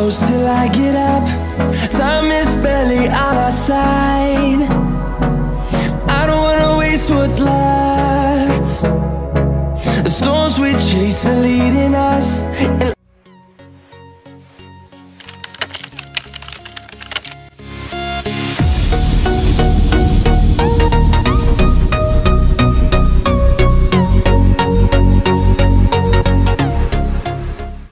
close till I get up. Time is barely on our side.